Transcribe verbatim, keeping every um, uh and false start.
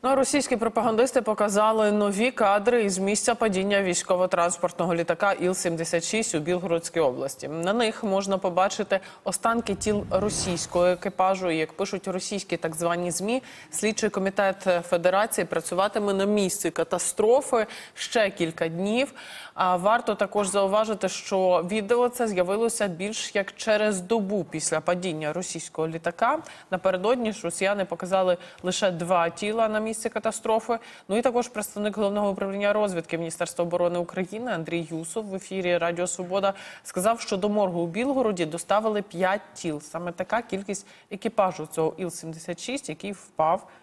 Ну, російські пропагандисти показали нові кадри із місця падіння військово-транспортного літака Іл сімдесят шість у Білгородській області. На них можна побачити останки тіл російського екіпажу. І, як пишуть російські так звані ЗМІ, слідчий комітет Федерації працюватиме на місці катастрофи ще кілька днів. А варто також зауважити, що відео це з'явилося більш як через добу після падіння російського літака. Напередодні ж росіяни показали лише два тіла на місці катастрофи. Ну і також представник Головного управління розвідки Міністерства оборони України Андрій Юсов в ефірі Радіо Свобода сказав, що до моргу у Білгороді доставили п'ять тіл. Саме така кількість екіпажу цього Іл сімдесят шість, який впав